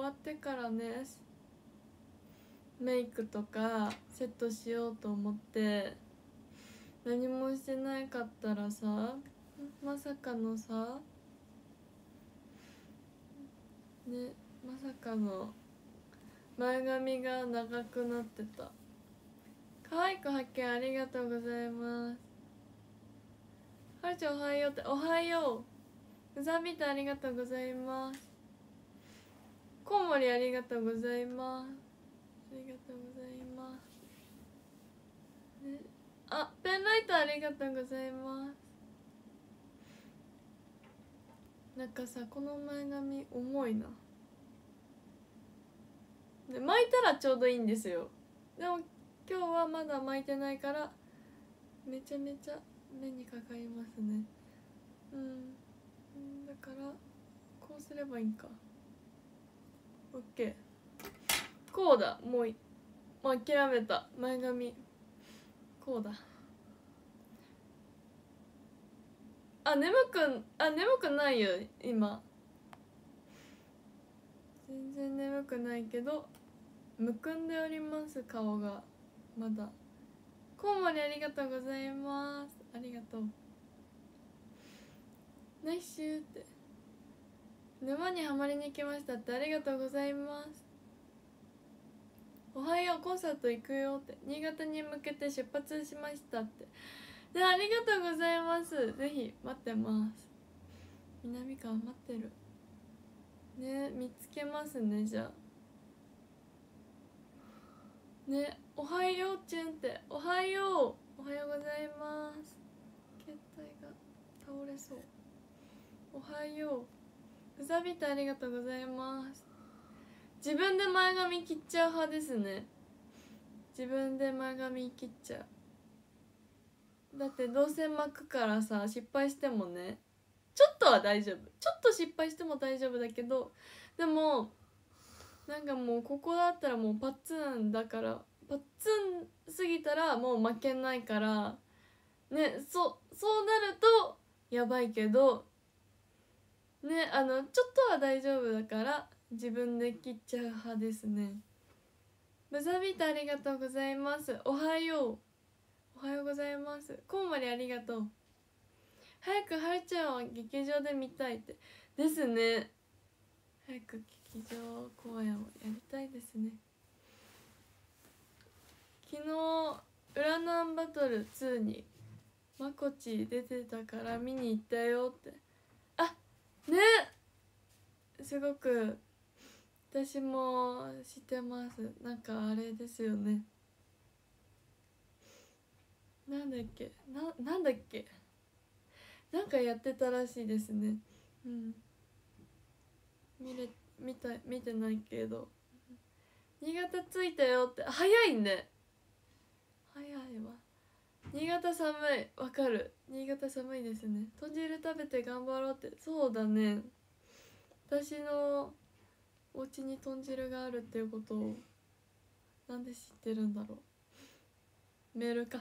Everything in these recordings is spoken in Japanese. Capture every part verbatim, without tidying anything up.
わってからねメイクとかセットしようと思って何もしてなかったらさ、まさかのさね、まさかの前髪が長くなってた。可愛く発見ありがとうございます。はるちゃんおはようって、おはよう。うざみとありがとうございます。コウモリありがとうございます。ありがとうございます、ね、あ、ペンライトありがとうございます。なんかさ、この前髪重いな。で巻いたらちょうどいいんですよ。でも今日はまだ巻いてないからめちゃめちゃ目にかかりますね。うんだからこうすればいいんか。オッケー。こうだ。もうもう諦めた。前髪こうだ。あ、眠くあ眠くないよ今。全然眠くないけどむくんでおります。顔がまだ。コウモリありがとうございます。ありがとう。ナイスーって。沼にはまりに来ましたって。ありがとうございます。おはよう、コンサート行くよって。新潟に向けて出発しましたって。で、ありがとうございます。ぜひ待ってます。南川待ってるね。見つけますね。じゃあね。おはようちゅんって。おはよう。おはようございます。携帯が倒れそう。おはよう。ふざびとありがとうございます。自分で前髪切っちゃう派ですね。自分で前髪切っちゃう。だってどうせ巻くからさ、失敗してもねちょっとは大丈夫。ちょっと失敗しても大丈夫だけど、でもなんかもうここだったらもうパッツンだから、パッツンすぎたらもう負けないからね。そそうなるとやばいけどね、あのちょっとは大丈夫だから自分で切っちゃう派ですね。ブザビートありがとうございます。おはよう。おはようございます。コウモリありがとう。早くはるちゃんを劇場で見たいってですね。早く劇場公演をやりたいですね。昨日ウラナンバトルツーにまこち出てたから見に行ったよって。あね、すごく私も知ってます。なんかあれですよね。なんだっけな、なんだっけなんかやってたらしいですね。うん見れ見た見てないけど。新潟着いたよって。早いね。早いわ。新潟寒い。わかる。新潟寒いですね。豚汁食べて頑張ろうって。そうだね。私のお家に豚汁があるっていうことをなんで知ってるんだろう。メールか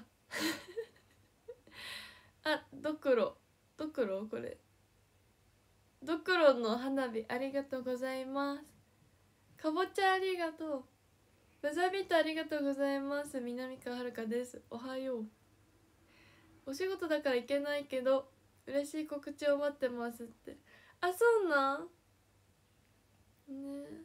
あ、ドクロドクロこれドクロの花火ありがとうございます。かぼちゃありがとう。ブザビットありがとうございます。南川遥です。おはよう。お仕事だから行けないけど嬉しい告知を待ってますって。あ、そうなんね。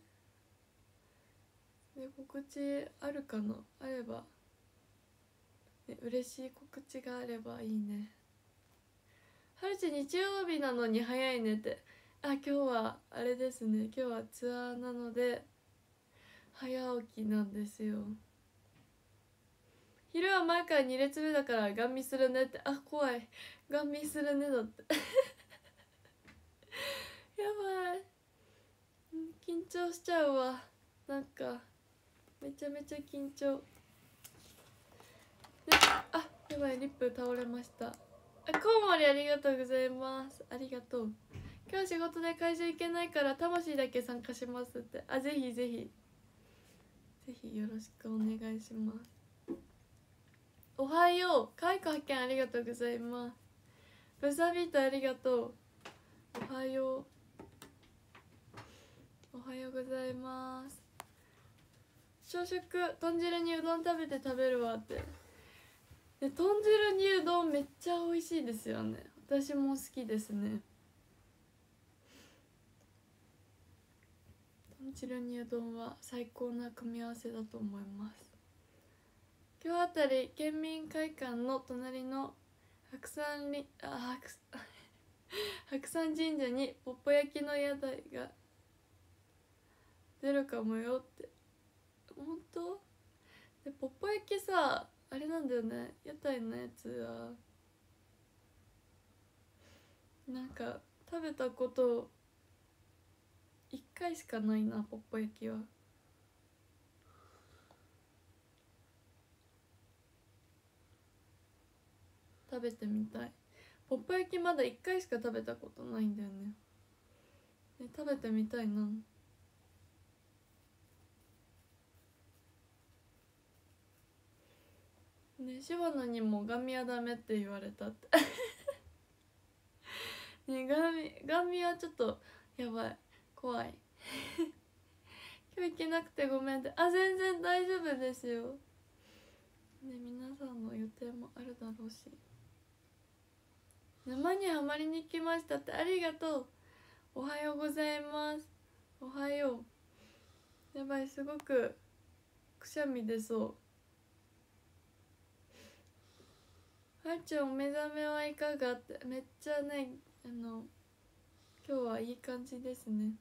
で告知あるかな。あれば、ね、嬉しい告知があればいいね。はるち日曜日なのに早いねって。あ、今日はあれですね。今日はツアーなので早起きなんですよ。昼は前からに列目だからガン見するねって。あ、怖い。ガン見するねだってやばい。緊張しちゃうわ。なんかめちゃめちゃ緊張で。あ、やばい。リップ倒れました。あ、コウモリありがとうございます。ありがとう。今日仕事で会場行けないから魂だけ参加しますって。あ、ぜひぜひぜひよろしくお願いします。おはよう。かわいく発見ありがとうございます。ブザビートありがとう。おはよう。おはよううございます。朝食豚汁にうどん食べて食べるわって。で豚汁にうどんめっちゃ美味しいですよね。私も好きですね。豚汁にうどんは最高な組み合わせだと思います。今日あたり県民会館の隣の白山りあ白白山神社にポッポ焼きの屋台が出るかもよって。本当でポッポ焼きさあれなんだよね、屋台のやつはなんか食べたこといっかいしかないな、ポッポ焼きは。食べてみたい。ポッポ焼きまだいっかいしか食べたことないんだよね。で食べてみたいな。ね、柴野にもガン見はダメって言われたってね、ガン見ガン見はちょっとやばい、怖い今日行けなくてごめんって。あ、全然大丈夫ですよ。ね、皆さんの予定もあるだろうし。沼にはまりに来ましたってありがとう。おはようございます。おはよう。やばい、すごくくしゃみ出そう。はるちゃんお目覚めはいかがって。めっちゃね、あの今日はいい感じですね。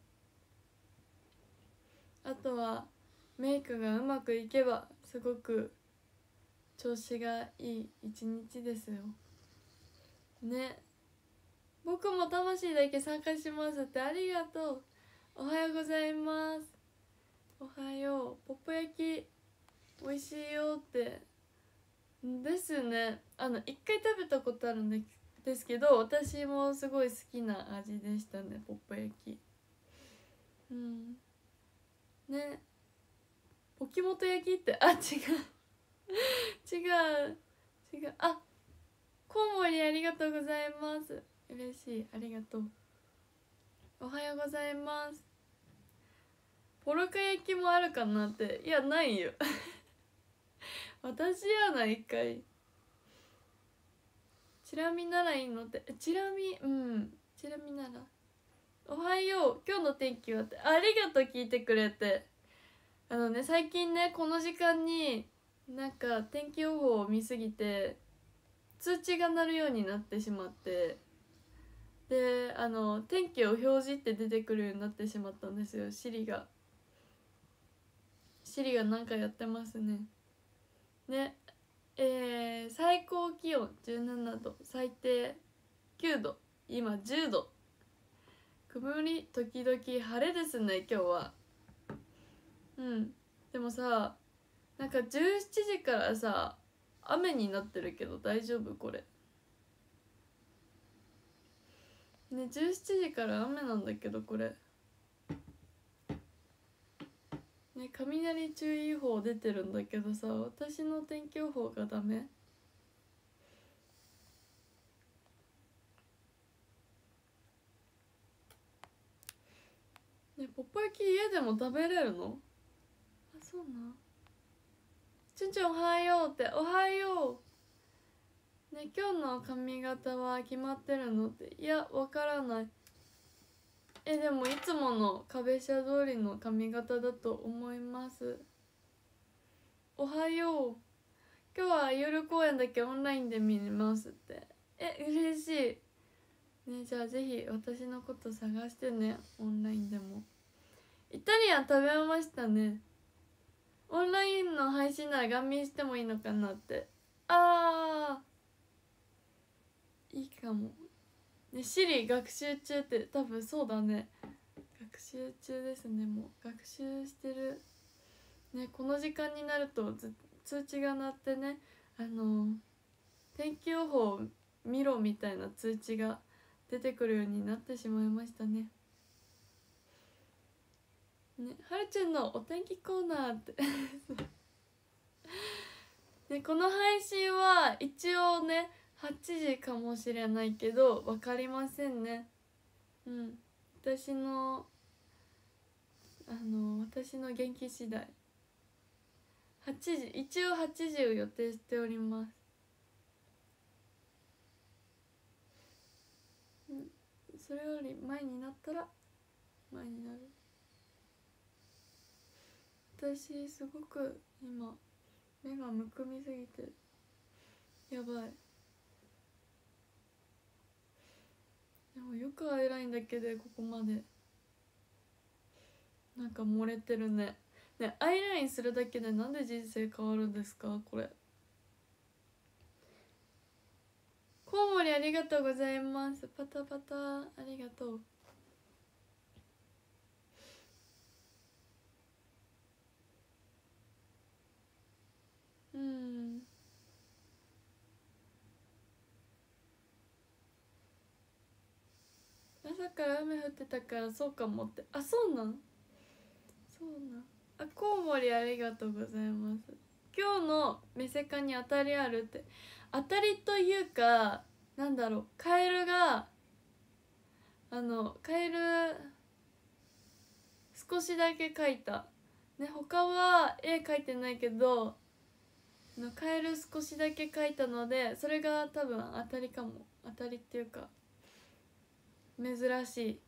あとはメイクがうまくいけばすごく調子がいい一日ですよね。僕も魂だけ参加しますってありがとう。おはようございます。おはよう。ポッポ焼き美味しいよってですね。あの一回食べたことあるんですけど、私もすごい好きな味でしたね、ポッポ焼き。うんね、ポキモト焼きってあ、違う違う違う。あ、コウモリありがとうございます。嬉しい、ありがとう。おはようございます。ポロカ焼きもあるかなって。いや、ないよ私やな、一回チラ見ならいいのって。チラ見、うんチラ見なら。おはよう、今日の天気はって。ありがとう、聞いてくれて。あのね、最近ね、この時間になんか天気予報を見すぎて通知が鳴るようになってしまって、であの天気を表示って出てくるようになってしまったんですよ。シリがシリがなんかやってますね。ねえー、最高気温じゅうななど、最低きゅうど、今じゅうど、曇り時々晴れですね、今日は。うん、でもさ、なんかじゅうしちじからさ雨になってるけど大丈夫これね。じゅうしちじから雨なんだけどこれね、雷注意報出てるんだけどさ、私の天気予報がダメ。ね、ポッポ焼き家でも食べれるの？あ、そうな。ちゅんちゅんおはようって。おはようね。今日の髪型は決まってるのって。いや、わからない。え、でもいつもの壁車通りの髪型だと思います。おはよう。今日は夜公演だけオンラインで見ますって。え、嬉しいね。じゃあぜひ私のこと探してね、オンラインでも。イタリアン食べましたね。オンラインの配信ならガン見してもいいのかなって。あー、いいかもね。シリ学習中って、多分そうだね、学習中ですね。もう学習してるね。この時間になると通知が鳴ってね、あの天気予報見ろみたいな通知が出てくるようになってしまいましたね。ね、はるちゃんのお天気コーナーってね、この配信は一応ねはちじかもしれないけど分かりませんね。うん、私のあの私の元気次第はちじ、一応はちじを予定しております。それより前になったら前になる。私すごく今目がむくみすぎてやばい。でもよくアイラインだけでここまでなんか漏れてるね。ね、アイラインするだけでなんで人生変わるんですかこれ。コウモリありがとうございます。パタパタありがとう。うん、朝から雨降ってたからそうかもって。あ、そうなんそうなんあ、コウモリありがとうございます。今日のメセカに当たりあるって。当たりというかなんだろう、カエルがあのカエル少しだけ描いたね。他は絵描いてないけどのカエル少しだけ描いたので、それが多分当たりかも。当たりっていうか珍し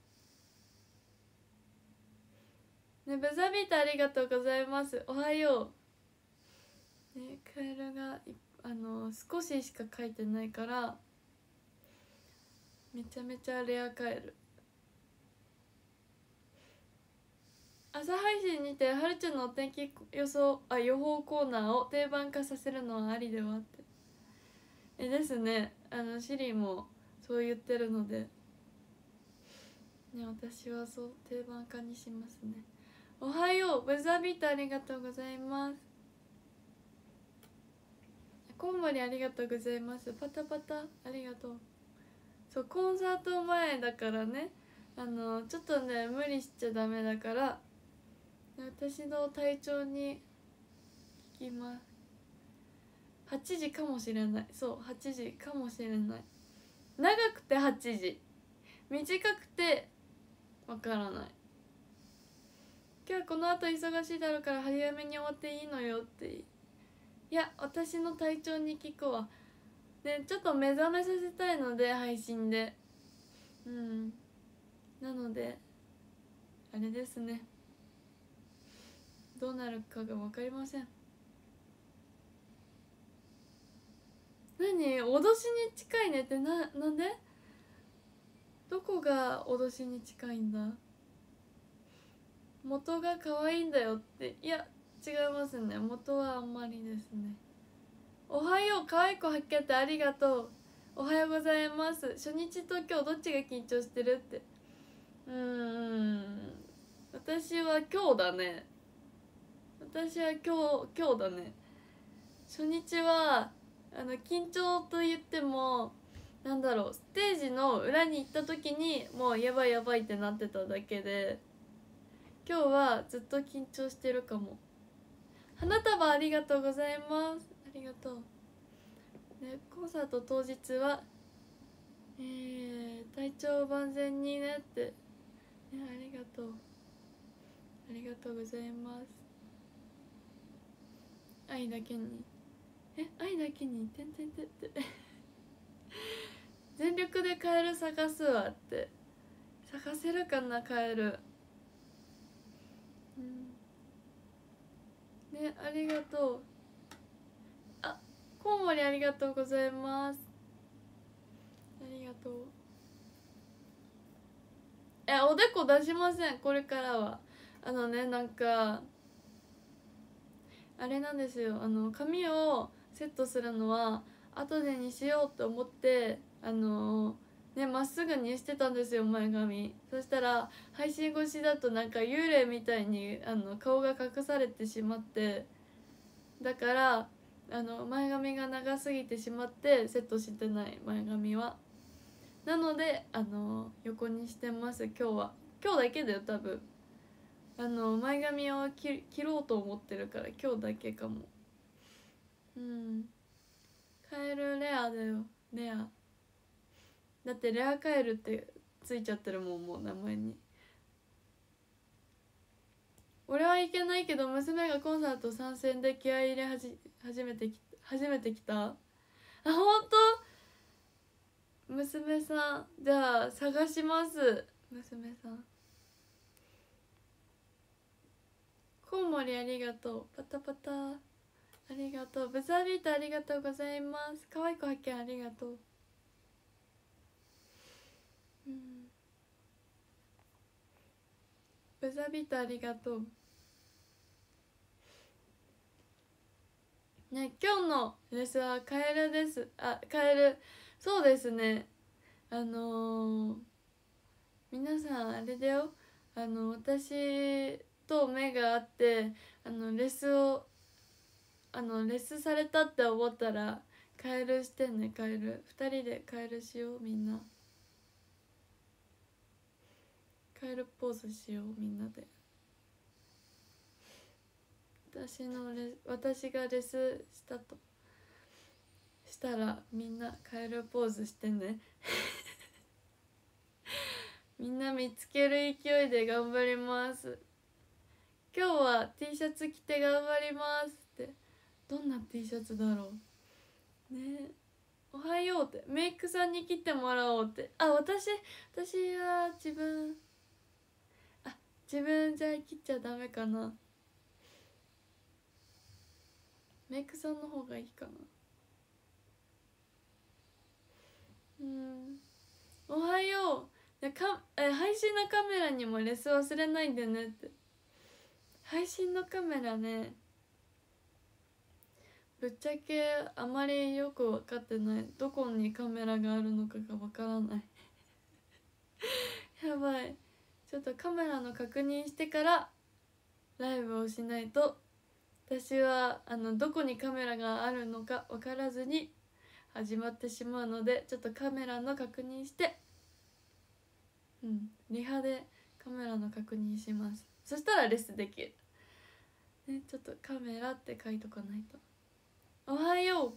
いね。ブザビータありがとうございます。おはようね。カエルがあの少ししか描いてないからめちゃめちゃレアカエル。朝配信にてはるちゃんのお天気予想あ予報コーナーを定番化させるのはありではって。えですね。あのシリもそう言ってるのでね、私はそう定番化にしますね。おはようブザビートありがとうございます。コウモリありがとうございます。パタパタありがとう。そうコンサート前だからね、あのちょっとね無理しちゃダメだから私の体調に聞きます。はちじかもしれない。そうはちじかもしれない。長くてはちじ、短くてわからない。今日この後忙しいだろうから早めに終わっていいのよって。いや私の体調に聞くわ。でちょっと目覚めさせたいので配信で、うんなのであれですね、どうなるかが分かりません。何脅しに近いねってな、なんでどこが脅しに近いんだ。元が可愛いんだよって。いや違いますね。元はあんまりですね。おはよう可愛い子発見ってありがとう。おはようございます。初日と今日どっちが緊張してるって。うーん私は今日だね。私は今日今日だね。初日はあの緊張と言ってもなんだろう、ステージの裏に行った時にもうやばいやばいってなってただけで、今日はずっと緊張してるかも。花束ありがとうございます。ありがとう、ね、コンサート当日はえー、体調万全にねって、ね、ありがとうありがとうございます。愛だけにえ愛だけにてんてんてんって全力でカエル探すわって。探せるかなカエル。うんね、ありがとう。あ、コウモリありがとうございます。ありがとう。え、おでこ出しませんこれからは。あのね、なんかあれなんですよ、あの髪をセットするのは後でにしようと思ってあのねまっすぐにしてたんですよ前髪。そしたら配信越しだとなんか幽霊みたいにあの顔が隠されてしまって、だからあの前髪が長すぎてしまってセットしてない前髪は。なのであの横にしてます今日は。今日だけだよ多分。あの前髪を切切ろうと思ってるから今日だけかも。うんカエルレアだよレア。だってレアカエルってついちゃってるもんもう名前に。 俺は行けないけど娘がコンサート参戦で気合い入れはじ初めてき初めて来た。あ、本当？娘さん、じゃあ探します。娘さん、コウモリありがとう。パタパタありがとう。ブザービートありがとうございます。可愛い子発見ありがとう。うん、ブザービートありがとうね。今日のレスはカエルです。あ、カエル、そうですね。あのー、皆さんあれだよ、あの私と目があって、あのレスをあのレスされたって思ったらカエルしてね。カエルふたりでカエルしよう。みんなカエルポーズしよう。みんなで私のレ私がレスしたとしたらみんなカエルポーズしてねみんな見つける勢いで頑張ります。今日は T シャツ着て頑張りますって。どんな T シャツだろうね。おはようってメイクさんに切ってもらおうって。あ、私私は自分あ自分じゃ切っちゃダメかな。メイクさんの方がいいかな。うん、おはよう。でかえ配信のカメラにもレス忘れないでねって。配信のカメラね、ぶっちゃけあまりよく分かってない。どこにカメラがあるのかが分からないやばい。ちょっとカメラの確認してからライブをしないと、私はあのどこにカメラがあるのか分からずに始まってしまうので、ちょっとカメラの確認して、うんリハでカメラの確認します。そしたらレスできる、ね、ちょっとカメラって書いとかないと。おはよ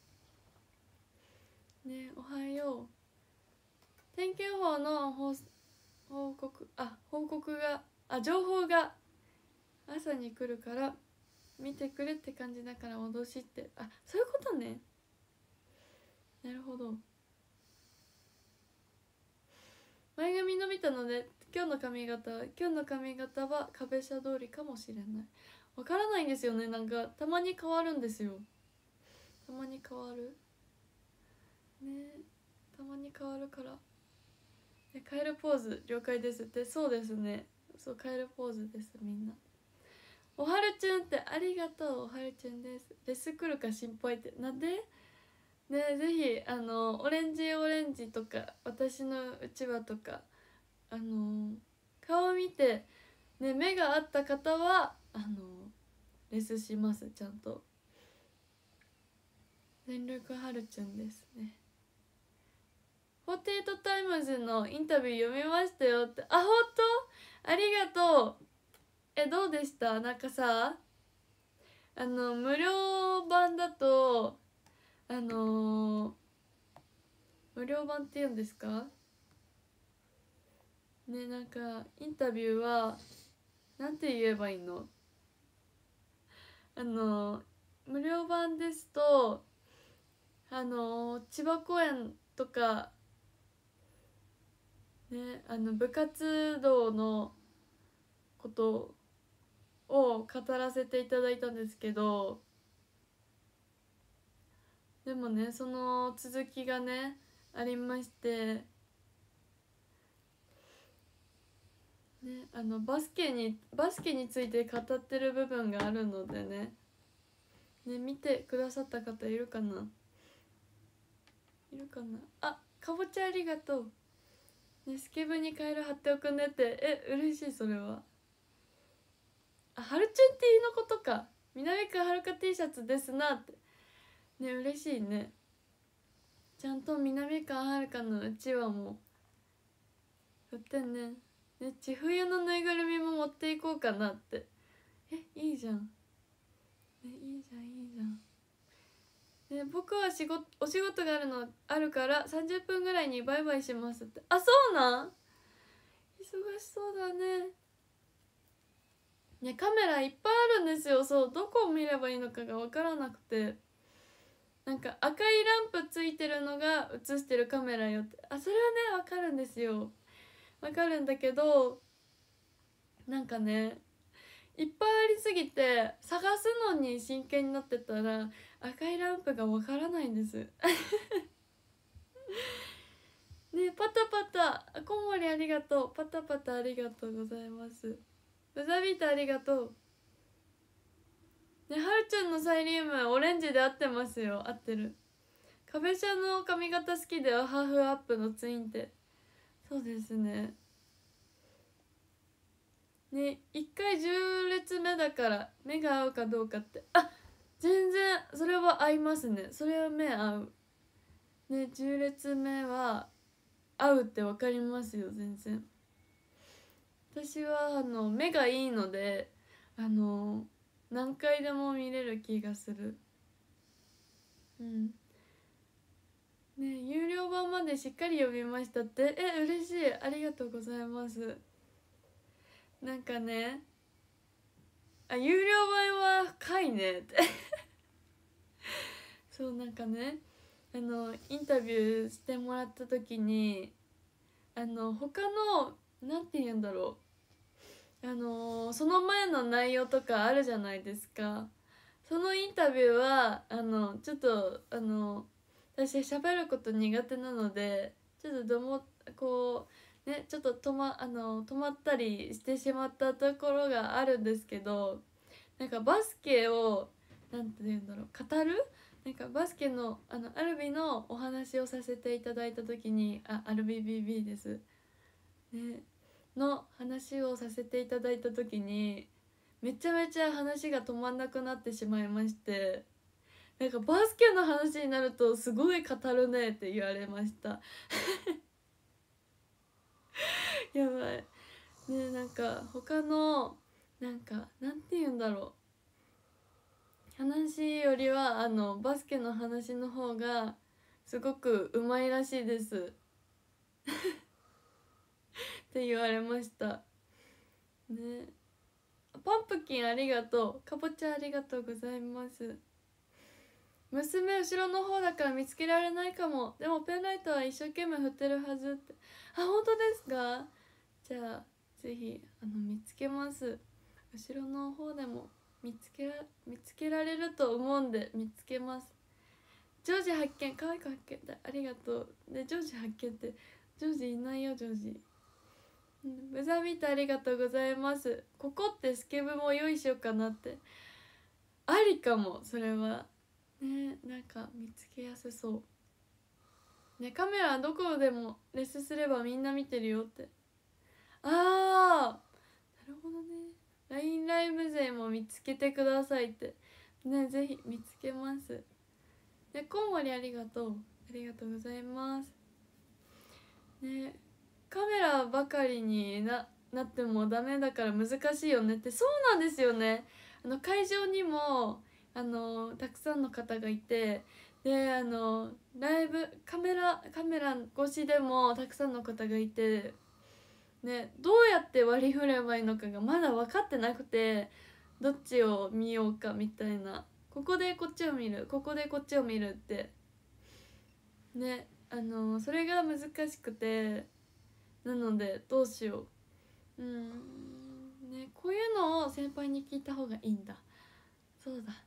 うね。おはよう。天気予報の報報告あ報告があ情報が朝に来るから見てくれって感じだから、脅しって、あそういうことね。なるほど。前髪伸びたので今日の髪型今日の髪型は壁車通りかもしれない。わからないんですよね。なんかたまに変わるんですよ。たまに変わるね。たまに変わるから。カエルポーズ了解ですって。そうですね。そうカエルポーズです。みんなおはるちゅんってありがとう。おはるちゅんです。レス来るか心配って。なんでね。ぜひあのオレンジオレンジとか私のうちわとかあの顔見てね、目が合った方はあのレスします。ちゃんと全力はるちゃんですね。フォーティーエイトタイムズのインタビュー読みましたよって。あ、本当ありがとう。え、どうでした？なんかさ、あの無料版だとあのー、無料版って言うんですかね。なんかインタビューはなんて言えばいいの？あのー、無料版ですとあのー、千葉公園とかね、あの部活動のことを語らせていただいたんですけど、でもねその続きがねありまして、ね、あのバスケにバスケについて語ってる部分があるのでねね見てくださった方いるかないるかな。あ、かぼちゃありがとう、ね、スケブにカエル貼っておくねって。え、嬉しい。それはあ、はるちゅん T のことか。南川はるか T シャツですなってね。嬉しいね。ちゃんと南川はるかのうちわも売ってんね。ね、千冬のぬいぐるみも持っていこうかなって。え、いいじゃん、ね、いいじゃんいいじゃん。で僕は仕事お仕事があるのあるからさんじゅっぷんぐらいにバイバイしますって。あ、そうなん？忙しそうだね。 ね、カメラいっぱいあるんですよ。そう、どこを見ればいいのかが分からなくて、なんか赤いランプついてるのが映してるカメラよって、あ、それはね分かるんですよ。分かるんだけど、なんかねいっぱいありすぎて探すのに真剣になってたら赤いランプが分からないんですね。パタパタ、こんもりありがとう。パタパタありがとうございます。ブザビータありがとうね。はるちゃんのサイリウムオレンジで合ってますよ。合ってる。壁車の髪型好きではハーフアップのツインテ。そうですね。ね、一回じゅう列目だから目が合うかどうかって、あ、全然それは合いますね。それは目合うね。じゅう列目は合うって分かりますよ。全然私はあの目がいいので、あの何回でも見れる気がする。うんね。有料版までしっかり読みましたって。え、嬉しい、ありがとうございます。なんかね、あ、有料版はかいねってそう、なんかね、あのインタビューしてもらった時に、あの他のなんて言うんだろう、あのその前の内容とかあるじゃないですか。そのインタビューはあのちょっとあの私喋ること苦手なので、ちょっとどもこうね、ちょっと止まあの止まったりしてしまったところがあるんですけど、なんかバスケをなんて言うんだろう、語る、なんかバスケのあのアルビのお話をさせていただいた時に、あ、アルビ ビービー ですねの話をさせていただいた時に、めちゃめちゃ話が止まんなくなってしまいまして、なんかバスケの話になるとすごい語るねって言われましたやばいね。なんか他のなんかなんて言うんだろう、話よりはあのバスケの話の方がすごくうまいらしいですって言われましたね。パンプキンありがとう。かぼちゃありがとうございます。娘後ろの方だから見つけられないかも。でもペンライトは一生懸命振ってるはずって。あ、本当ですか？じゃあぜひあの見つけます。後ろの方でも見つけら見つけられると思うんで見つけます。ジョージ発見、可愛く発見だ、ありがとう。でジョージ発見ってジョージいないよ。ジョージブザービートありがとうございます。ここってスケブも用意しようかなって。ありかも、それはね。なんか見つけやすそうね。カメラどこでもレスすればみんな見てるよって。あー、なるほどね。 ライン ライブ勢も見つけてくださいってね。ぜひ見つけます。でコウモリありがとう。ありがとうございますね。カメラばかりに な, なってもダメだから難しいよねって。そうなんですよね。あの会場にもあのたくさんの方がいて、であのライブカメラカメラ越しでもたくさんの方がいて、ね、どうやって割り振ればいいのかがまだ分かってなくて、どっちを見ようかみたいな、ここでこっちを見る、ここでこっちを見るってね、あのそれが難しくて、なのでどうしよう。うんね、こういうのを先輩に聞いた方がいいんだ。そうだ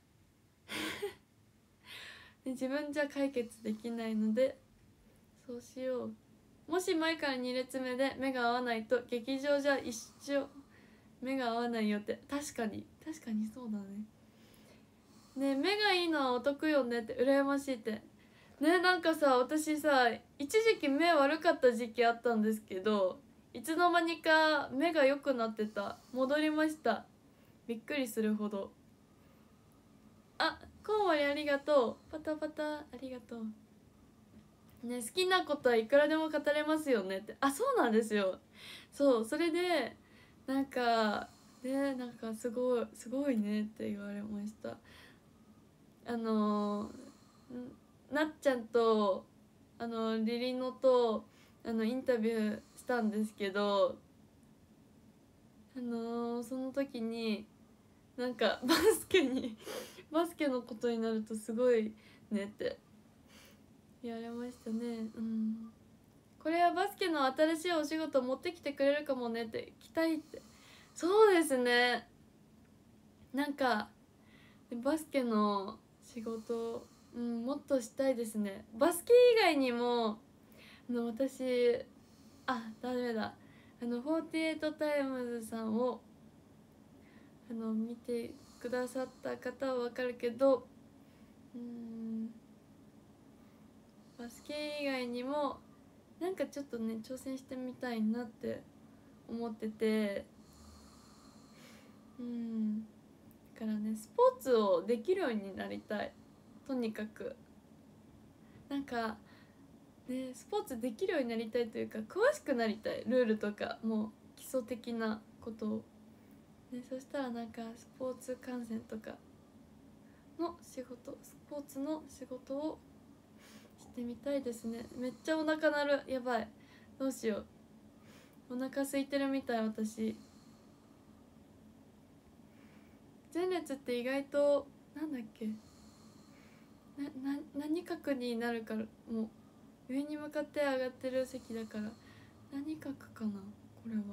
で自分じゃ解決できないのでそうしよう。もし前からに列目で目が合わないと劇場じゃ一生目が合わないよって。確かに確かにそうだね。ね、目がいいのはお得よねって。羨ましいってね。なんかさ、私さ一時期目悪かった時期あったんですけど、いつの間にか目が良くなってた。戻りました。びっくりするほど。あ、コウモリありがとう。パタパタありがとうね。好きなことはいくらでも語れますよねって。あ、そうなんですよ。そう、それでなんかね、なんかすごいすごいねって言われました。あのなっちゃんとあのリリノとあのインタビューしたんですけど、 あのー、その時になんかバスケにバスケのことになるとすごいねって言われましたね。うん、これはバスケの新しいお仕事持ってきてくれるかもねって期待って。そうですね、なんかバスケの仕事、うん、もっとしたいですね。バスケ以外にもあの私あダメだあのフォーティエイトタイムズさんをあの見てくださった方は分かるけど、うーんバスケ以外にもなんかちょっとね挑戦してみたいなって思ってて、うんだからねスポーツをできるようになりたい。とにかくなんかねスポーツできるようになりたいというか詳しくなりたい。ルールとかもう基礎的なことを、ね、そしたらなんかスポーツ観戦とかの仕事スポーツの仕事をしてみたいですね。めっちゃお腹鳴る。やばい、どうしよう。お腹空いてるみたい私。前列って意外となんだっけなな何角になるからもう上に向かって上がってる席だから何角かなこれは。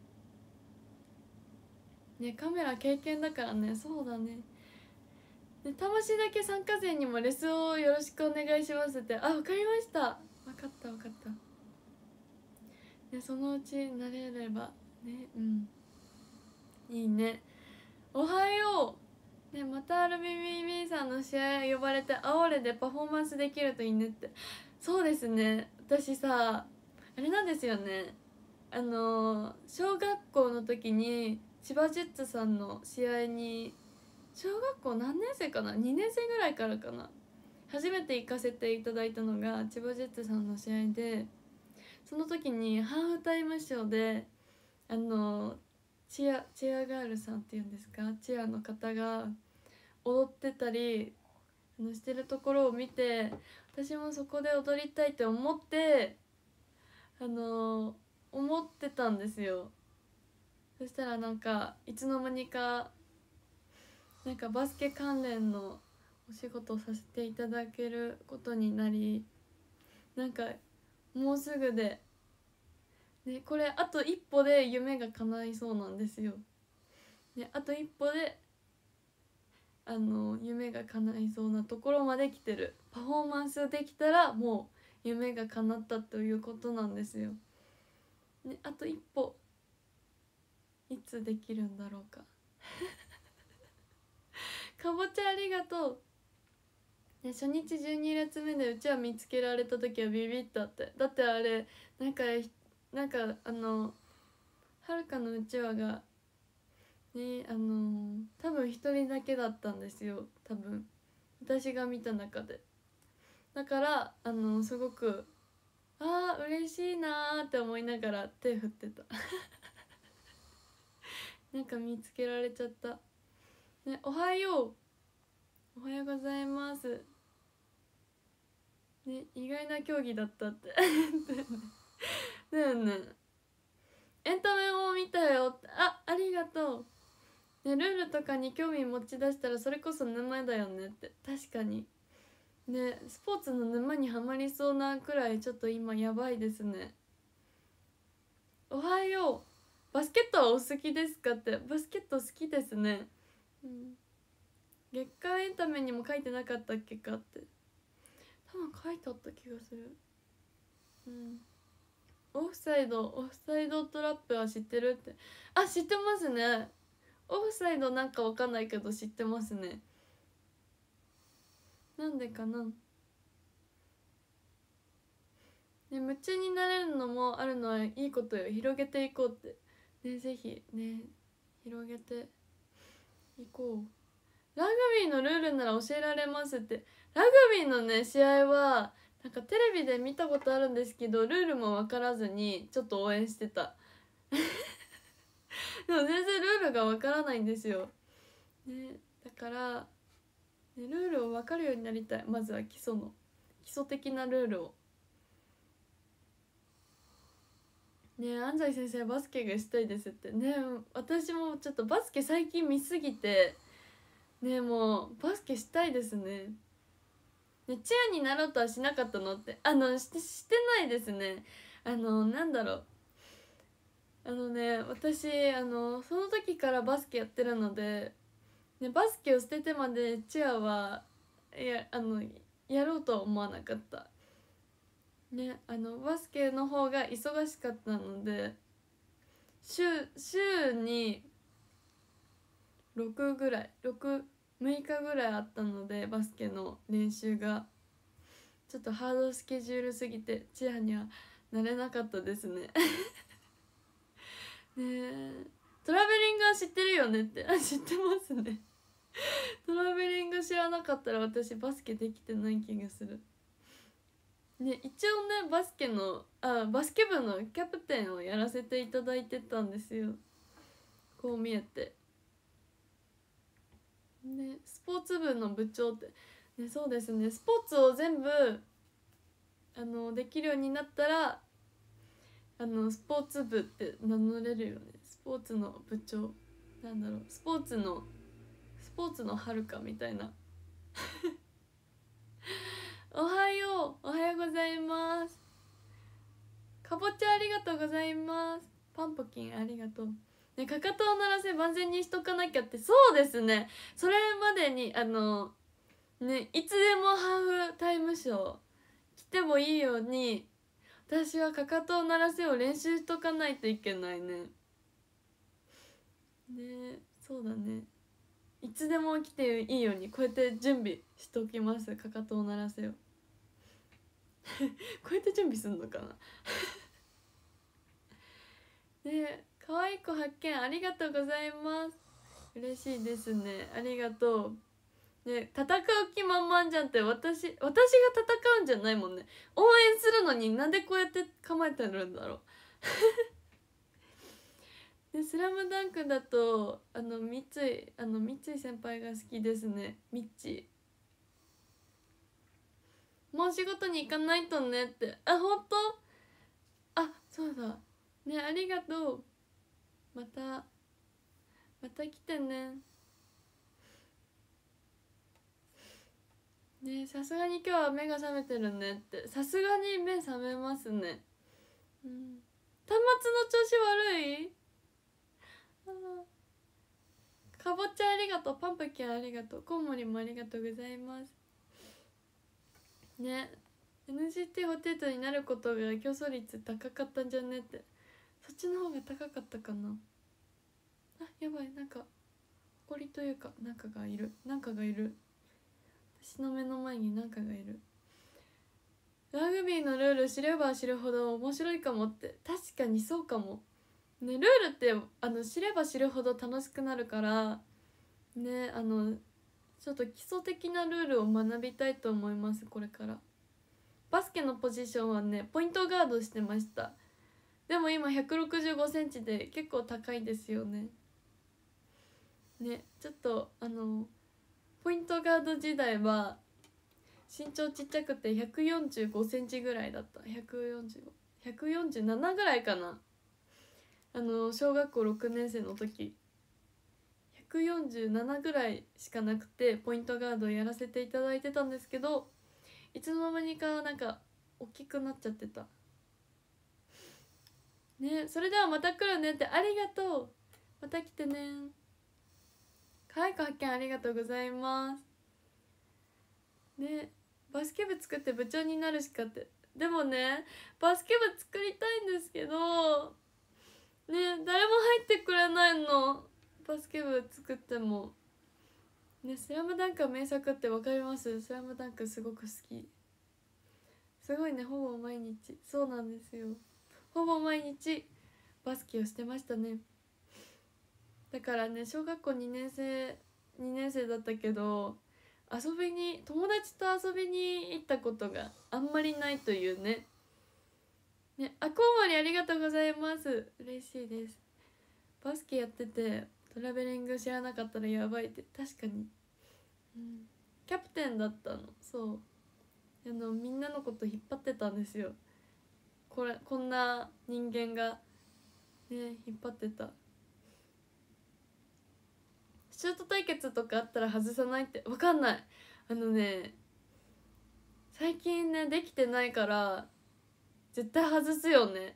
ねカメラ経験だからね。そうだね。で魂だけ参加税にもレスをよろしくお願いしますって。あ、わかりました。分かった分かった。でそのうち慣れればね。うんいいね。おはようね。またアルビビビさんの試合呼ばれてアオレでパフォーマンスできるといいねって。そうですね、私さあれなんですよね。あの小学校の時に千葉ジェッツさんの試合に小学校何年生かなにねん生ぐらいからかな初めて行かせていただいたのが千葉ジェッツさんの試合で、その時にハーフタイムショーであのチアチアガールさんっていうんですか、チアの方が踊ってたりあのしてるところを見て私もそこで踊りたいって思ってあの思ってたんですよ。そしたらなんかいつの間にかなんかバスケ関連のお仕事をさせていただけることになり、なんかもうすぐで、ね、これあと一歩で夢が叶いそうなんですよ、ね、あと一歩であの夢が叶いそうなところまで来てる。パフォーマンスできたらもう夢が叶ったということなんですよ、ね、あと一歩いつできるんだろうかかぼちゃありがとう、ね、初日じゅうに列目でうちわ見つけられた時はビビったって。だってあれなんかなんかあのはるかのうちわがねあの多分一人だけだったんですよ、多分私が見た中で。だからあのすごくあー嬉しいなーって思いながら手振ってたなんか見つけられちゃった、ね、おはようおはようございますね、意外な競技だったってだよね。エンタメも見たよって。あ、ありがとう、ね、ルールとかに興味持ち出したらそれこそ沼だよねって。確かにね、スポーツの沼にはまりそうなくらいちょっと今やばいですね。おはよう、バスケットはお好きですかって。バスケット好きですね、うん、月刊エンタメにも書いてなかったっけかって。多分書いてあった気がする。うんオフサイドオフサイドトラップは知ってるって。あ、知ってますね。オフサイドなんかわかんないけど知ってますね。なんでかな。ね、夢中になれるのもあるのはいいことよ。広げていこうってね、ぜひね広げていこう。ラグビーのルールなら教えられますって。ラグビーのね試合はなんかテレビで見たことあるんですけどルールも分からずにちょっと応援してたでも全然ルールが分からないんですよ、ね、だから、ね、ルールを分かるようになりたい。まずは基礎の基礎的なルールを。 ね、安西先生バスケがしたいですってね。私もちょっとバスケ最近見すぎてね、もうバスケしたいですね。ね、チアになろうとはしなかったのって、あのししてないですね。あのなんだろう、あのね、私あのその時からバスケやってるので、ね、バスケを捨ててまでチアはいやあのやろうとは思わなかったね。あのバスケの方が忙しかったので、週週にろくぐらいろく、むいかぐらいあったので、バスケの練習がちょっとハードスケジュールすぎてチアにはなれなかったですね。ねえ、トラベリングは知ってるよねって。あ、知ってますね。トラベリング知らなかったら私バスケできてない気がするね。一応ね、バスケのあバスケ部のキャプテンをやらせていただいてたんですよ、こう見えてね。スポーツ部の部長ってね。そうですね、スポーツを全部あのできるようになったら、あのスポーツ部って名乗れるよね。スポーツの部長、なんだろう、スポーツのスポーツのはるかみたいな。おはよう、おはようございます。かぼちゃありがとうございます。パンプキンありがとうね。かかとを鳴らせ万全にしとかなきゃって。そうですね、それまでにあのね、いつでもハーフタイムショー来てもいいように、私はかかとを鳴らせを練習しとかないといけないね。ね、そうだね、いつでも来ていいようにこうやって準備しときます。かかとを鳴らせをこうやって準備すんのかな。ね、可愛い子発見ありがとうございます。嬉しいですね、ありがとうね。戦う気満々じゃんって。私私が戦うんじゃないもんね。応援するのになんでこうやって構えてるんだろう。でスラムダンクだとあの三井あの三井先輩が好きですね。ミッチー、もう仕事に行かないとねって。あ、本当？あ、そうだね、ありがとう。またまた来てね。ね、さすがに今日は目が覚めてるねって。さすがに目覚めますね。うん、端末の調子悪い？あ、かぼちゃありがとう、パンプキンありがとう、コウモリもありがとうございますね。 エヌジーティー ホテイトになることが競争率高かったんじゃねって。そっちの方が高かったかな。あ、やばい、なんか埃というかなんかがいる、なんかがいる、私の目の前になんかがいる。ラグビーのルール知れば知るほど面白いかもって。確かにそうかもね。ルールってあの知れば知るほど楽しくなるからね。あのちょっと基礎的なルールを学びたいと思います、これから。バスケのポジションはね、ポイントガードしてました。でも今ひゃくろくじゅうごセンチで結構高いですよね。ね、ちょっとあのポイントガード時代は身長ちっちゃくてひゃくよんじゅうごセンチぐらいだった。ひゃくよんじゅうご、ひゃくよんじゅうななぐらいかな。あの小学校ろくねん生の時ひゃくよんじゅうななぐらいしかなくて、ポイントガードをやらせていただいてたんですけど、いつの間にかなんか大きくなっちゃってたね。それではまた来るねって。ありがとう、また来てね。可愛い子発見ありがとうございますね。バスケ部作って部長になるしかって。でもね、バスケ部作りたいんですけどね、誰も入ってくれないの。バスケ部作ってもね。スラムダンクは名作って分かります？スラムダンクすごく好き。すごいね、ほぼ毎日。そうなんですよ、ほぼ毎日バスケをしてましたね。だからね、小学校にねん生にねん生だったけど、遊びに友達と遊びに行ったことがあんまりないというね。ね、あ、コウモリありがとうございます、嬉しいです。バスケやっててトラベリング知らなかったらやばいって。確かに、うん、キャプテンだったの。そう、あのみんなのこと引っ張ってたんですよ。 これこんな人間がね引っ張ってた。シュート対決とかあったら外さないって。分かんない。あのね最近ねできてないから絶対外すよね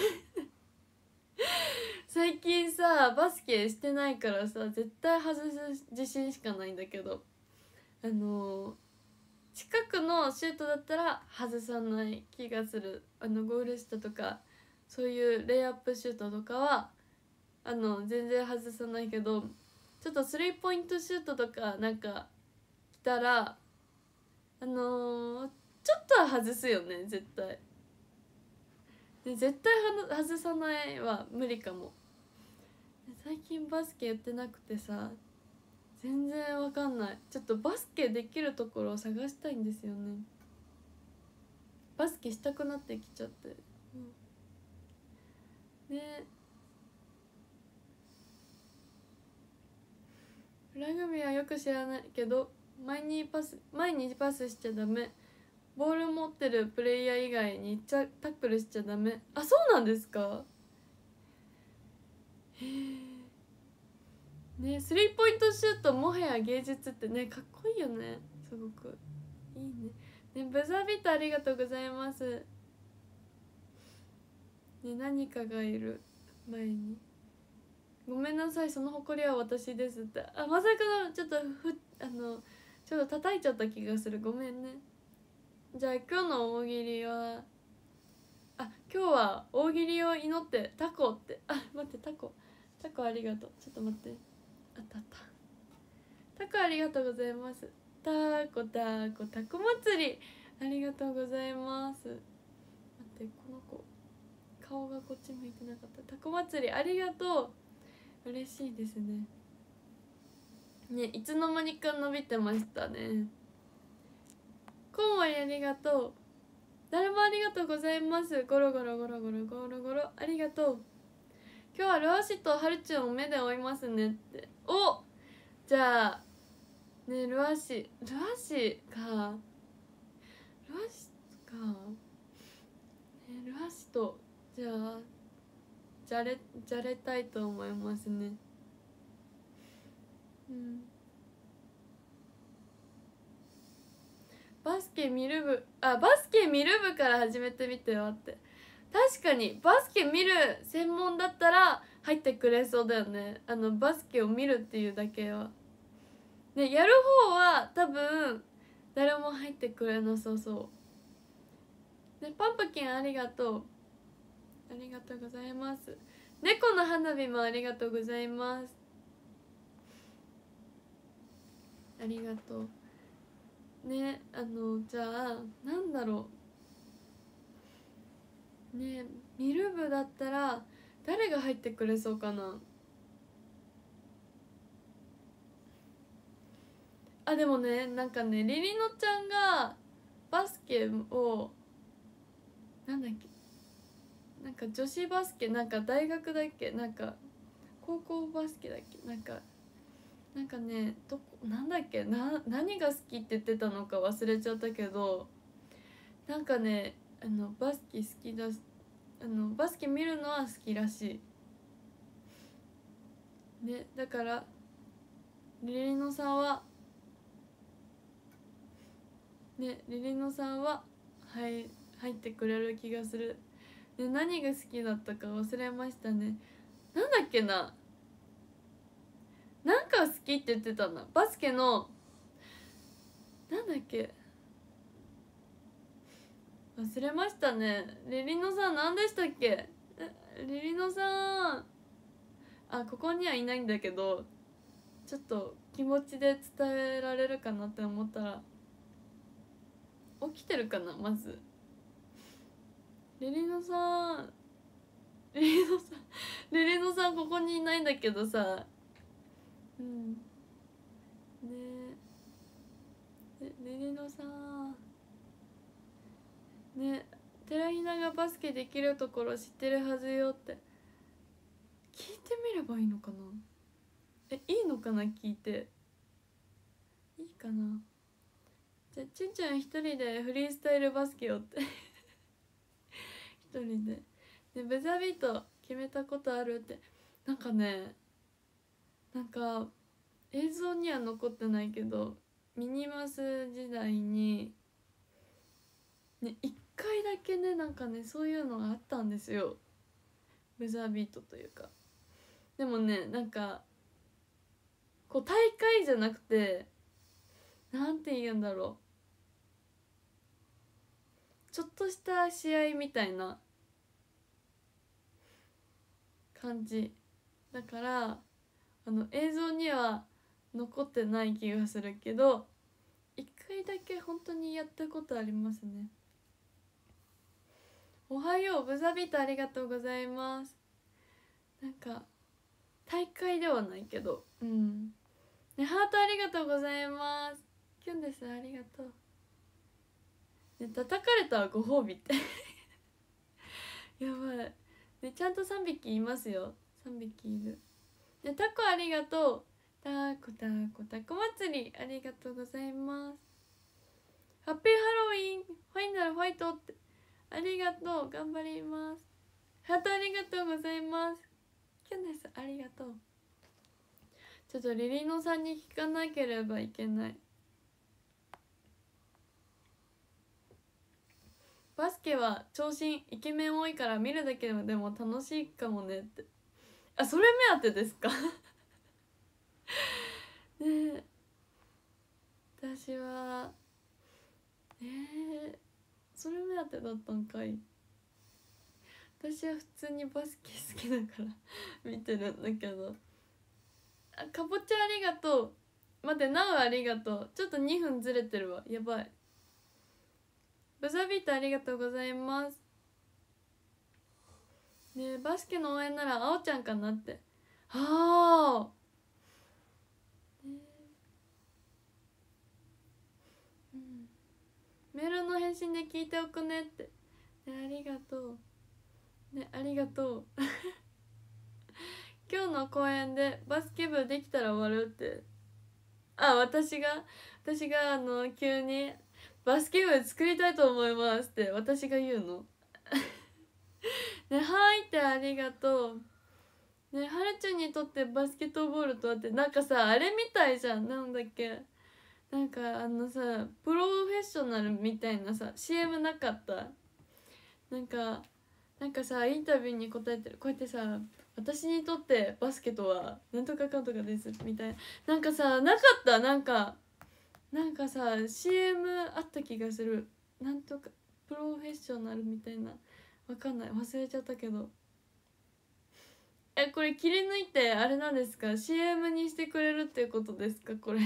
最近さバスケしてないからさ絶対外す自信しかないんだけど、あのー、近くのシュートだったら外さない気がする。あのゴール下とかそういうレイアップシュートとかはあの全然外さないけど、ちょっとスリーポイントシュートとかなんか来たらあのー、ちょっとは外すよね絶対。で絶対は外さないは無理かも。最近バスケやってなくてさ全然わかんない。ちょっとバスケできるところを探したいんですよね。バスケしたくなってきちゃって、うん、ね。ラグビーはよく知らないけど前にパス前にパスしちゃダメ、ボール持ってるプレイヤー以外にタックルしちゃダメ。あ、そうなんですか。へえね。スリーポイントシュートもはや芸術ってね、かっこいいよね。すごくいいね。ね、ブザービートありがとうございます。ね、何かがいる前にごめんなさいその誇りは私ですって。あ、まさかのちょっとふあのちょっと叩いちゃった気がする。ごめんね。じゃあ今日の大喜利はあ、今日は大喜利を祈ってタコって、あ、待ってタコタコありがとう。ちょっと待って、あったあった。タコありがとうございます。タコタコタコ祭りありがとうございます。待ってこの子顔がこっち向いてなかった。タコ祭りありがとう。嬉しいですね。ね、いつの間にか伸びてましたね。コウモリありがとう。誰もありがとうございます。ゴロゴロゴロゴロゴロゴロありがとう。今日はルアシとハルチュンを目で追いますねって。お、じゃあね、ルアシルアシかルアシか、ね、ルアシとじゃあじゃれじゃれたいと思いますね。うん。バスケ見る部、あ、バスケ見る部から始めてみてよって。確かにバスケ見る専門だったら入ってくれそうだよね。あのバスケを見るっていうだけはね。やる方は多分誰も入ってくれなさそうで。パンプキンありがとう。ありがとうございます。猫の花火もありがとうございます。ありがとうね。あのじゃあなんだろうね、ミル部だったら誰が入ってくれそうかな。あ、でもね、なんかね、リリノちゃんがバスケをなんだっけ、なんか女子バスケ、なんか大学だっけ、なんか高校バスケだっけ、なんかなんかね、どこなんだっけな、何が好きって言ってたのか忘れちゃったけど、なんかね、あのバスケ好きだ、あのバスケ見るのは好きらしいね。だからリリノさんはね、リリノさんははい入ってくれる気がする。で、何が好きだったか忘れましたね。なんだっけな、なんか好きって言ってたな、バスケの。なんだっけ、忘れましたね。リリノさん何でしたっけ。リリノさん、あ、ここにはいないんだけど、ちょっと気持ちで伝えられるかなって思ったら、起きてるかな。まずリリノさん、リリノさんリリノさんここにいないんだけどさ。うんねえ、リリノさんね、寺ひながバスケできるところ知ってるはずよって。聞いてみればいいのかな。え、いいのかな、聞いていいかな。じゃあちんちゃん一人でフリースタイルバスケよって一一人で。でブザービート決めたことあるって、なんかね、なんか映像には残ってないけどミニマス時代にねいっかいだけね、なんかねそういうのがあったんですよ、ブザービートというか。でもね、なんかこう大会じゃなくて、なんて言うんだろう、ちょっとした試合みたいな感じだから、あの映像には残ってない気がするけど、一回だけ本当にやったことありますね。おはよう、ブザビートありがとうございます。なんか大会ではないけど、うんね、ハートありがとうございます。キュンです、ありがとう。ね、叩かれたらご褒美ってやばいね、ちゃんとさんびきいますよ、さんびきいる。でタコありがとう、タコタコタコ祭りありがとうございます。ハッピーハロウィンファイナルファイトってありがとう、頑張ります。ハートありがとうございます。キュンです、ありがとう。ちょっとリリノさんに聞かなければいけない。バスケは長身イケメン多いから見るだけでも楽しいかもねって。あ、それ目当てですかねえ、私はえー、それ目当てだったんかい。私は普通にバスケ好きだから見てるんだけど。あ、かぼちゃありがとう。待って、なおありがとう。ちょっとにふんずれてるわ、やばい。ブザービートありがとうございます。ね、バスケの応援ならあおちゃんかなって。はあ、ね、うん、メールの返信で聞いておくねって、ね、ありがとうね、ありがとう今日の公演でバスケ部できたら終わるって。あ、私が私があの急にバスケ部作りたいと思いますって私が言うのね、はいってありがとうね。はるちゃんにとってバスケットボールとはって、なんかさあれみたいじゃん、なんだっけ、なんかあのさプロフェッショナルみたいなさ シーエム なかった？なんかなんかさインタビューに答えてる、こうやってさ、私にとってバスケとはなんとかかんとかですみたいな、なんかさなかった？なんかなんかさ シーエム あった気がする、なんとかプロフェッショナルみたいな、わかんない、忘れちゃったけど。え、これ切り抜いてあれなんですか？ シーエム にしてくれるっていうことですかこれ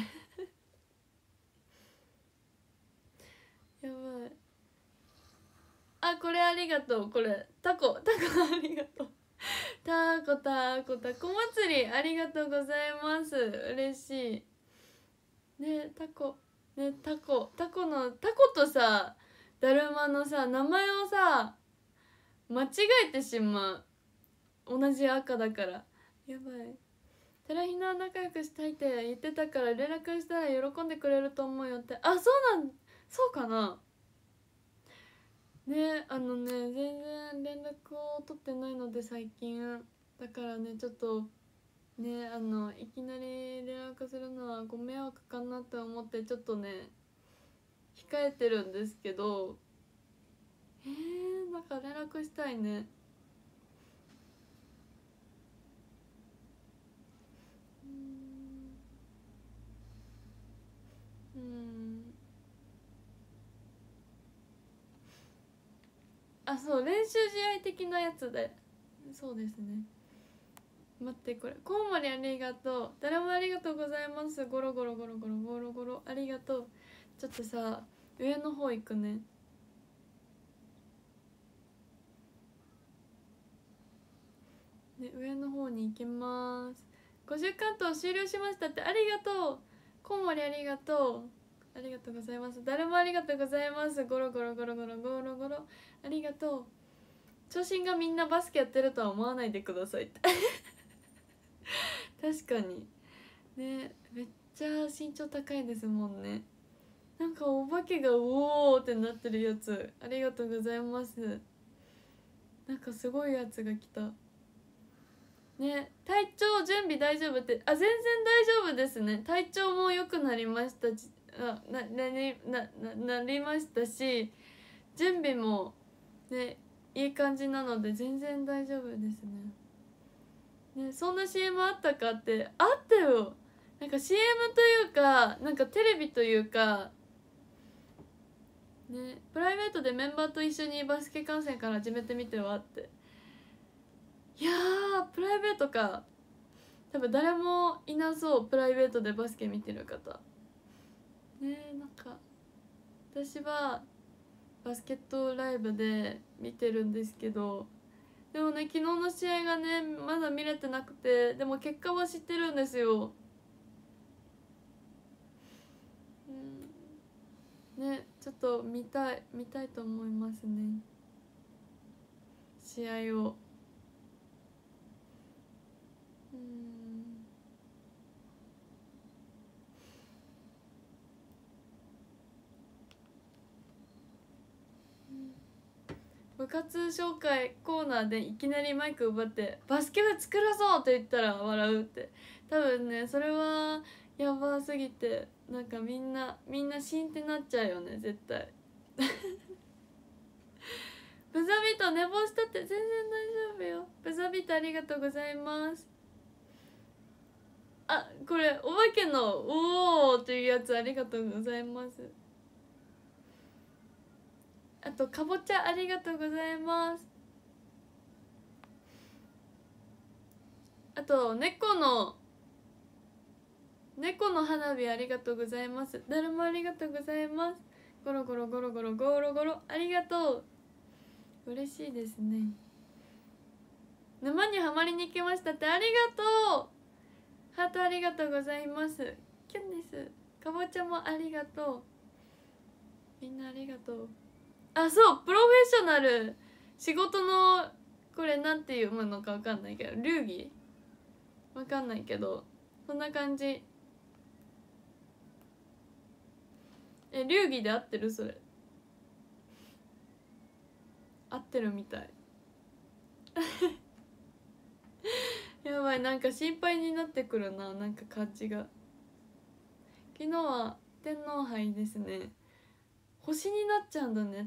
やばい。あ、これありがとう、これタコタコありがとうタコタコタコ祭りありがとうございます、嬉しいね。タコね、タコタコのタコとさだるまのさ名前をさ間違えてしまう、同じ赤だから。やばい。テラヒナ仲良くしたいって言ってたから連絡したら喜んでくれると思うよって。あ、そうなん、そうかなね。あのね全然連絡を取ってないので最近だからね、ちょっとね、あのいきなり連絡するのはご迷惑かなと思ってちょっとね控えてるんですけど、えー、なんか連絡したいね。うん、うん、あ、そう練習試合的なやつで、そうですね。待って、これコウモリありがとう、誰もありがとうございます。ゴロゴロゴロゴロゴロゴロありがとう。ちょっとさ上の方行くね。ね、上の方に行きます。ごじゅう関東終了しましたって、ありがとう。コウモリありがとう、ありがとうございます。誰もありがとうございます。ゴロゴロゴロゴロゴロゴロありがとう。長身がみんなバスケやってるとは思わないでくださいって確かにね、めっちゃ身長高いですもんね。なんかお化けがうおーってなってるやつ、ありがとうございます。 なんかすごいやつが来たね。体調準備大丈夫って、あ全然大丈夫ですね。体調も良くなりましたし、あななりなななりましたし、準備もねいい感じなので全然大丈夫ですね。ね、そんな シーエム あったかって、あったよ。なんか シーエム というかなんかテレビというかね、プライベートでメンバーと一緒にバスケ観戦から始めてみてはって。いやープライベートか。多分誰もいなそう、プライベートでバスケ見てる方ね。えなんか私はバスケットライブで見てるんですけど、でもね昨日の試合がねまだ見れてなくて、でも結果は知ってるんですよ。うんね、ちょっと見たい見たいと思いますね、試合を。うん部活紹介コーナーでいきなりマイク奪って「バスケ部作るぞ!」って言ったら笑うって、多分ねそれはやばすぎて、なんかみんなみんなシーンってなっちゃうよね絶対。ブザビート寝坊したって全然大丈夫よ。ブザビートありがとうございます。あこれお化けの「おお」っていうやつありがとうございます。あとかぼちゃありがとうございます。あと猫の猫の花火ありがとうございます。だるまありがとうございます。ゴロゴロゴロゴロゴロゴロありがとう。嬉しいですね。沼にはまりに行きましたってありがとう。ハートありがとうございます。キュンです。かぼちゃもありがとう。みんなありがとう。あそうプロフェッショナル仕事のこれなんていうのか分かんないけど流儀分かんないけどそんな感じ。え流儀で合ってる？それ合ってるみたい。やばいなんか心配になってくるな、なんか感じが。昨日は天皇杯ですね。星になっちゃうんだね。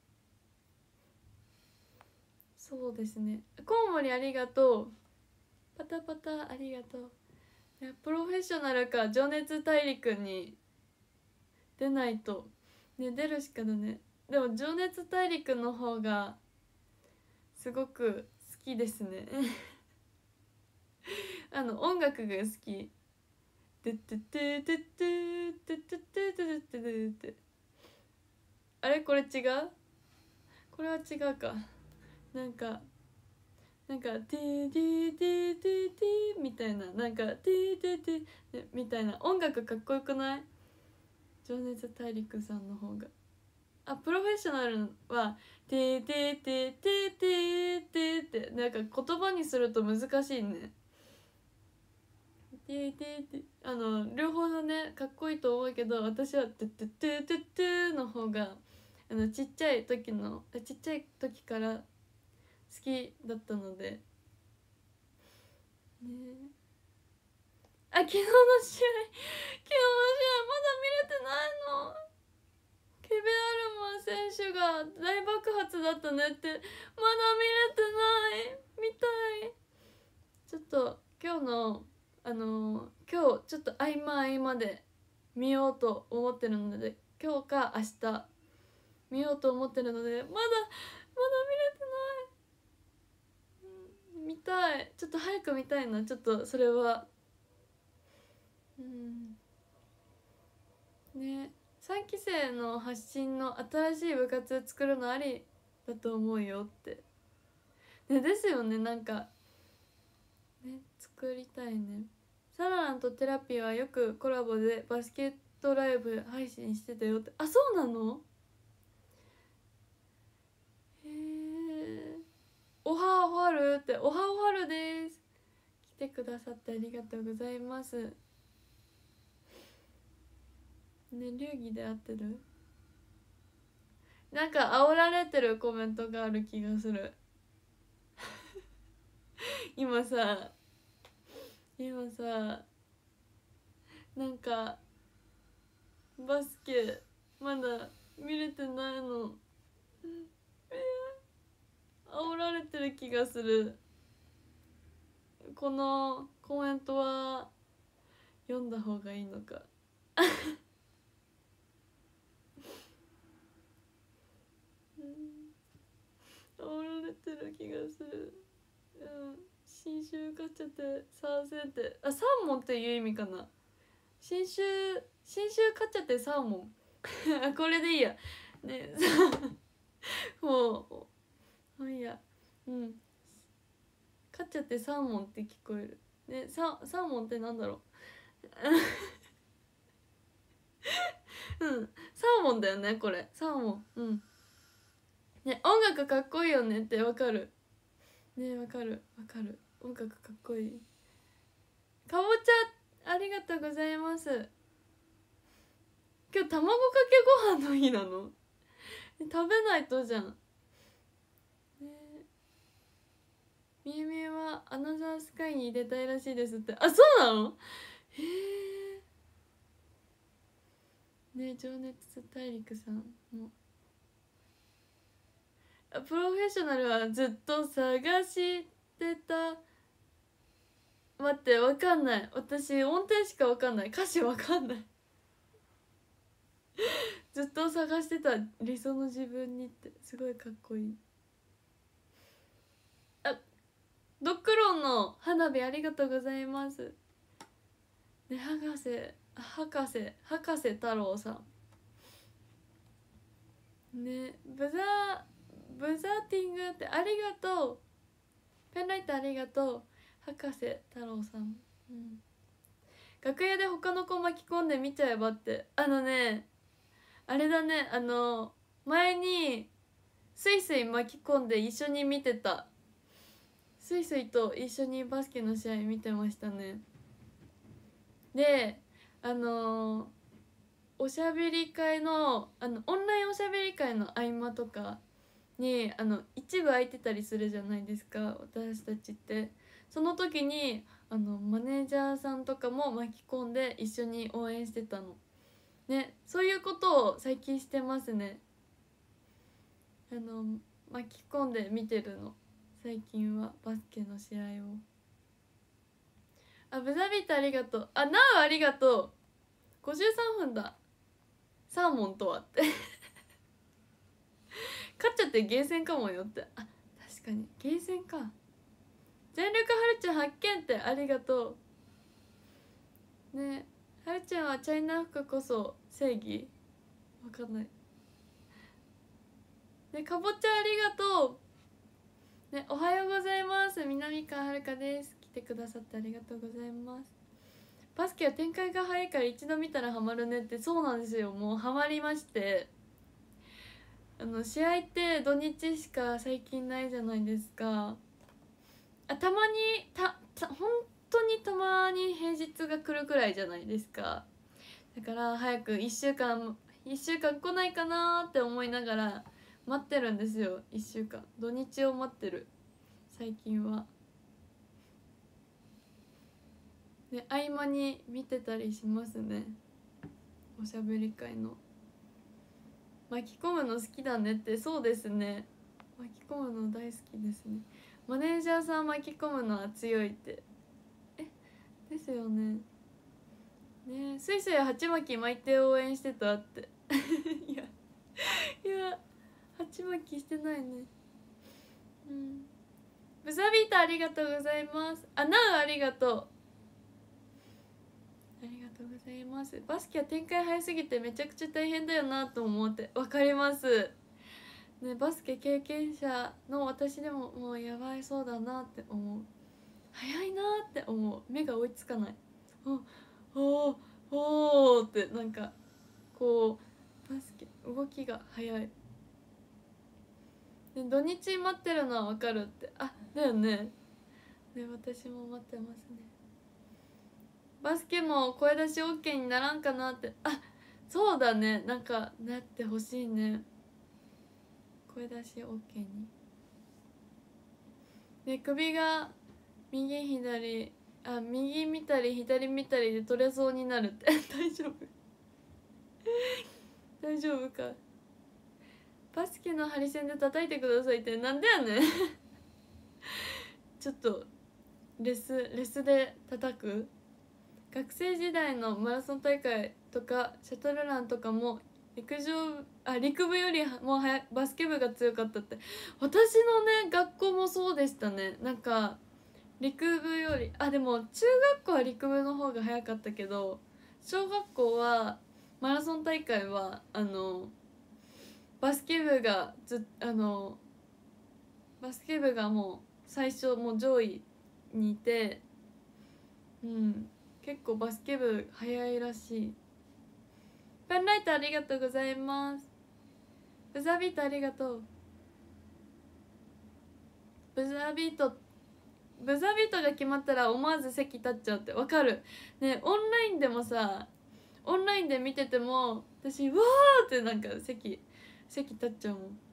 そうですね。コウモリありがとう。パタパタありがとう。いやプロフェッショナルか情熱大陸に出ないとね、出るしかだね。でも情熱大陸の方がすごく好きですね。あの音楽が好き。てってってってってってってってってってあれこれ違う？これは違うか。なんかなんか「ティティティティティ」みたいな、なんか「ティティティ」みたいな音楽かっこよくない？情熱大陸さんの方が。あプロフェッショナルは「ティティティティティティ」ってなんか言葉にすると難しいね。ティティティあの両方のねかっこいいと思うけど、私は「トゥトゥトゥトゥトゥ」の方があのちっちゃい時のちっちゃい時から好きだったのでね。あ昨日の試合昨日の試合まだ見れてないの。ケベアルマン選手が大爆発だったねって、まだ見れてない。見たい。ちょっと今日のあのー、今日ちょっと合間合間で見ようと思ってるので、今日か明日見ようと思ってるので、まだまだ見れてない。見たい。ちょっと早く見たいな。ちょっとそれはうんね。さんき生の発信の新しい部活作るのありだと思うよって、ね、ですよね。なんかね作りたいね。サラランとテラピーはよくコラボでバスケットライブ配信してたよって。あそうなの？へえ。おはおはるって、おはおはるです。来てくださってありがとうございますね。流儀で合ってる？なんか煽られてるコメントがある気がする。 今さ今さなんかバスケまだ見れてないの。煽られてる気がする。このコメントは読んだ方がいいのか煽られてる気がする。うん、新種ガチャってサーセンってあサーモンっていう意味かな。新種新種カチャってサーモンこれでいいやねもうもういいや。うんカチャってサーモンって聞こえるね。ササーモンってなんだろううんサーモンだよねこれサーモン。うんね音楽かっこいいよねってわかるねわかるわかる音楽かっこいい。かぼちゃありがとうございます。今日卵かけご飯の日なの食べないとじゃんね。みゆみゆはアナザースカイに入れたいらしいですって。あそうなの。へえね。情熱大陸さんもプロフェッショナルはずっと探してた。待ってわかんない。私音程しかわかんない。歌詞わかんないずっと探してた理想の自分にってすごいかっこいい。あドッグロンの花火ありがとうございますね。博士博士博士太郎さんね。ブザーブザーティングってありがとう。ペンライトありがとう博士太郎さん、うん、楽屋で他の子巻き込んで見ちゃえばって。あのねあれだねあの前にスイスイ巻き込んで一緒に見てた。スイスイと一緒にバスケの試合見てましたね。であのー、おしゃべり会のあのオンラインおしゃべり会の合間とかにあの一部空いてたりするじゃないですか私たちって。その時にあのマネージャーさんとかも巻き込んで一緒に応援してたのね。そういうことを最近してますね。あの巻き込んで見てるの最近はバスケの試合を。あブザビートありがとう。あナウありがとう。ごじゅうさんふんだ。サーモンとはって勝っちゃってゲーセンかもよって。あ確かにゲーセンか。全力はるちゃん発見ってありがとうね。はるちゃんはチャイナ服こそ正義わかんないね。かぼちゃありがとうね。おはようございます。南川はるかです。来てくださってありがとうございます。バスケは展開が早いから一度見たらハマるねって。そうなんですよ。もうハマりまして、あの試合って土日しか最近ないじゃないですか。あたまにたた本当にたまに平日が来るくらいじゃないですか。だから早くいっしゅうかんいっしゅうかん来ないかなって思いながら待ってるんですよ。いっしゅうかん土日を待ってる最近は。で合間に見てたりしますね。おしゃべり会の巻き込むの好きだねって。そうですね巻き込むの大好きですね。マネージャーさん巻き込むのは強いってえですよね。ねスイスイ鉢巻き巻いて応援してたっていやいや鉢巻きしてないね。うんブザビータありがとうございます。あナウありがとうありがとうございます。バスケは展開早すぎてめちゃくちゃ大変だよなと思って。わかりますね。バスケ経験者の私でももうやばいそうだなって思う。早いなって思う。目が追いつかない。おおおおってなんかこうバスケ動きが早い。で土日待ってるのはわかるって。あだよね。ね私も待ってますね。バスケも声出し OK にならんかなって。あそうだねなんかなってほしいね声出し OK に。で首が右左あ右見たり左見たりで取れそうになるって大丈夫大丈夫か。バスケのハリセンで叩いてくださいってなんでやねんちょっとレスレスで叩く。学生時代のマラソン大会とかシャトルランとかも陸上あ陸部よりもはやバスケ部が強かったって。私のね学校もそうでしたね。なんか陸部よりあでも中学校は陸部の方が早かったけど、小学校はマラソン大会はあのバスケ部がずあのバスケ部がもう最初もう上位にいて、うん結構バスケ部早いらしい。ペンライトありがとうございます。ブザービートありがとう。ブザービートブザービートが決まったら思わず席立っちゃうってわかるね。オンラインでもさオンラインで見てても私わーってなんか席席立っちゃうもんね。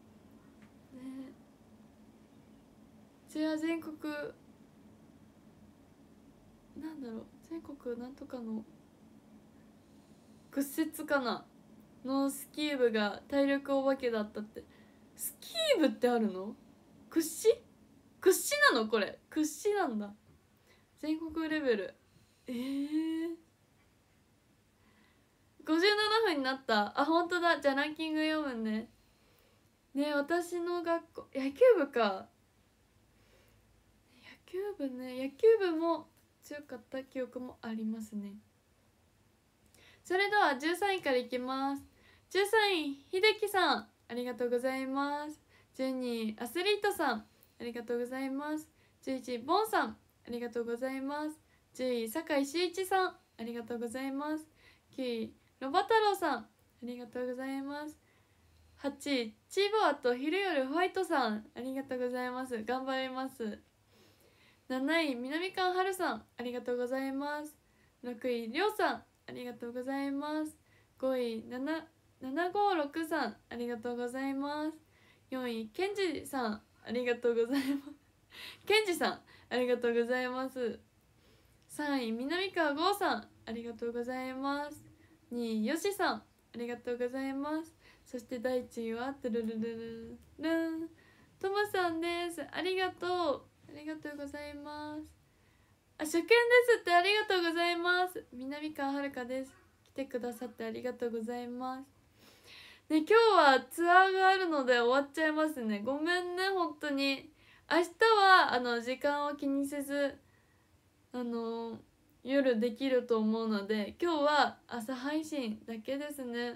じゃあ全国なんだろう全国なんとかの屈折かなのスキー部が体力お化けだったって。スキー部ってあるの？屈指屈指なのこれ屈指なんだ。全国レベルえー、ごじゅうななふんになった。あ本当だ。じゃあランキング読むね。ね私の学校野球部か。野球部ね野球部も強かった記憶もありますね。それではじゅうさんいからいきます。じゅうさんい秀樹さんありがとうございます。じゅうにいアスリートさんありがとうございます。じゅういちいボンさんありがとうございます。じゅうい酒井秀一さんありがとうございます。きゅういロバ太郎さんありがとうございます。はちいチーボアと昼夜ホワイトさんありがとうございます。頑張ります。なない南館春さんありがとうございます。ろくいりょうさんありがとうございます。ごいななごーろくさんありがとうございます。よんいけんじさんありがとうございますけんじさんありがとうございます。さんい南川剛さんありがとうございます。にいよしさんありがとうございます。そしてだいいちいはトゥルルルルルンともさんです。ありがとうありがとうございます。あ初見ですってありがとうございます。南川遥です。来てくださってありがとうございますね。今日はツアーがあるので終わっちゃいますね。ごめんね本当に。明日はあの時間を気にせずあの夜できると思うので今日は朝配信だけですね。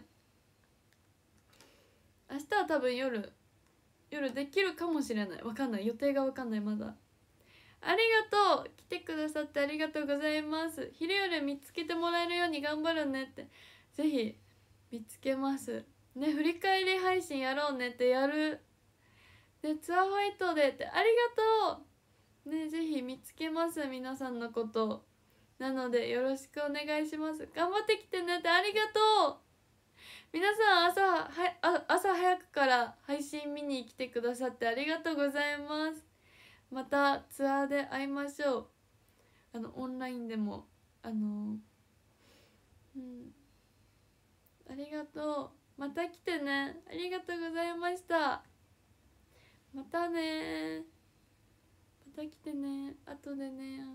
明日は多分夜夜できるかもしれない。わかんない予定がわかんないまだ。ありがとう来てくださってありがとうございます。昼夜見つけてもらえるように頑張るねって。ぜひ見つけますね。振り返り配信やろうねってやるでツアーファイトでってありがとうね。ぜひ見つけます皆さんのことなのでよろしくお願いします。頑張ってきてねってありがとう。皆さん朝はあ朝早くから配信見に来てくださってありがとうございます。またツアーで会いましょう。あのオンラインでもあのうんありがとう。また来てね。ありがとうございました。またねまた来てね。後でね。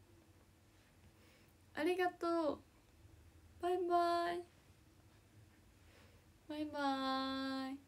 ありがとう。バイバイバイバイ。